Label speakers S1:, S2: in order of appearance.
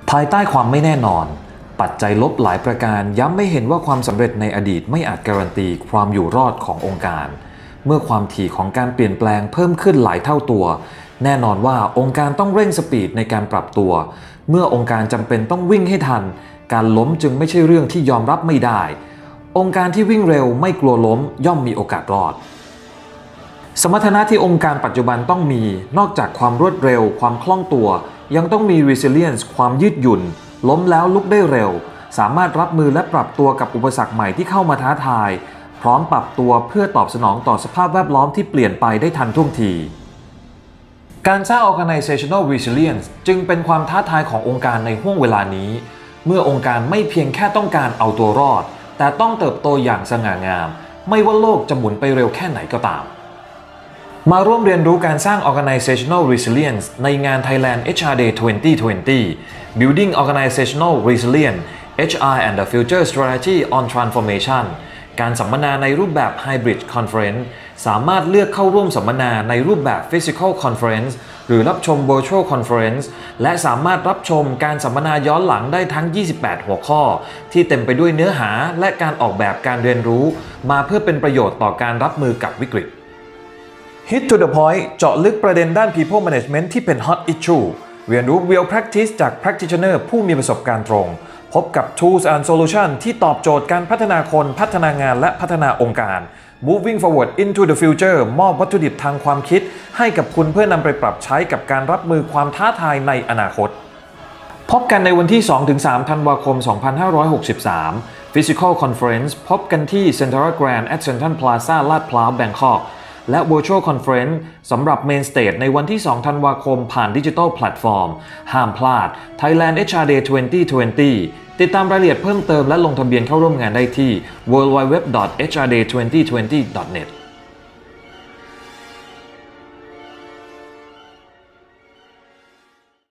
S1: ภายใต้ความไม่แน่นอนปัจจัยลบหลายประการย้ำไม่เห็นว่าความสำเร็จในอดีตไม่อาจการันตีความอยู่รอดขององค์การเมื่อความถี่ของการเปลี่ยนแปลงเพิ่มขึ้นหลายเท่าตัวแน่นอนว่าองค์การต้องเร่งสปีดในการปรับตัวเมื่อองค์การจำเป็นต้องวิ่งให้ทันการล้มจึงไม่ใช่เรื่องที่ยอมรับไม่ได้องค์การที่วิ่งเร็วไม่กลัวล้มย่อมมีโอกาสรอดสมรรถนะที่องค์การปัจจุบันต้องมีนอกจากความรวดเร็วความคล่องตัวยังต้องมี resilience ความยืดหยุ่นล้มแล้วลุกได้เร็วสามารถรับมือและปรับตัวกับอุปสรรคใหม่ที่เข้ามาท้าทายพร้อมปรับตัวเพื่อตอบสนองต่อสภาพแวดล้อมที่เปลี่ยนไปได้ทันท่วงทีการสร้าง organizational resilience จึงเป็นความท้าทายขององค์การในห้วงเวลานี้เมื่อองค์การไม่เพียงแค่ต้องการเอาตัวรอดแต่ต้องเติบโตอย่างสง่างามไม่ว่าโลกจะหมุนไปเร็วแค่ไหนก็ตามมาร่วมเรียนรู้การสร้าง organizational resilience ในงาน Thailand HR Day 2020 Building Organizational Resilience HR and the Future Strategy on Transformation การสัมมนาในรูปแบบ Hybrid Conference สามารถเลือกเข้าร่วมสัมมนาในรูปแบบ Physical Conference หรือรับชม Virtual Conference และสามารถรับชมการสัมมนาย้อนหลังได้ทั้ง 28 หัวข้อที่เต็มไปด้วยเนื้อหาและการออกแบบการเรียนรู้มาเพื่อเป็นประโยชน์ต่อการรับมือกับวิกฤตHit to the point เจาะลึกประเด็นด้าน People Management ที่เป็น Hot Issue เรียนรู้ Real Practice จาก Practitioner ผู้มีประสบการณ์ตรงพบกับ Tools and Solution ที่ตอบโจทย์การพัฒนาคนพัฒนางานและพัฒนาองค์การ Moving Forward into the Future มอบวัตถุดิบทางความคิดให้กับคุณเพื่อนำไปปรับใช้กับการรับมือความท้าทายในอนาคตพบกันในวันที่ 2-3 ธันวาคม 2563 Physical Conference พบกันที่ Central Grand at Central Plaza ลาดพร้าว Bangkokและ Virtual Conference สำหรับ Main Stage ในวันที่ 2 ธันวาคมผ่าน Digital Platform ห้ามพลาด Thailand HR Day 2020 ติดตามรายละเอียดเพิ่มเติมและลงทะเบียนเข้าร่วมงานได้ที่ www.hrday2020.net